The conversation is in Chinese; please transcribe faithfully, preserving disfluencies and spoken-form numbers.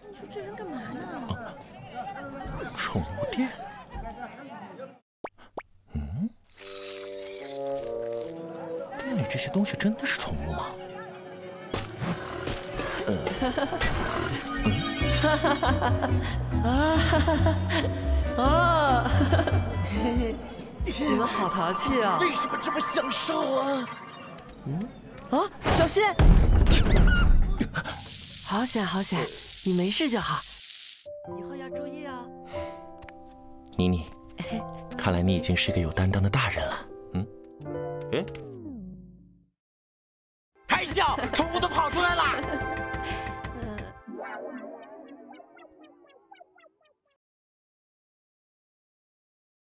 你说这人干嘛呢？ 宠物店。嗯，店里这些东西真的是宠物吗？呃，嗯， 哈哈哈哈啊哈哈啊！嘿嘿，你们好淘气啊！ 为什么这么享受啊？ 嗯，啊，小心！好险好险，你没事就好，以后要注意啊。 妮妮，看来你已经是个有担当的大人了。